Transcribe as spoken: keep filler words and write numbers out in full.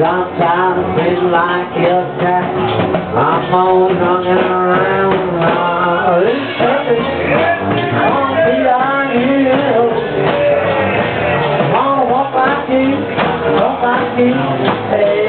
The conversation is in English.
tired of feeling like a cat. I'm always running around. Oh, be on you. Come on, walk like you, walk like you. Hey.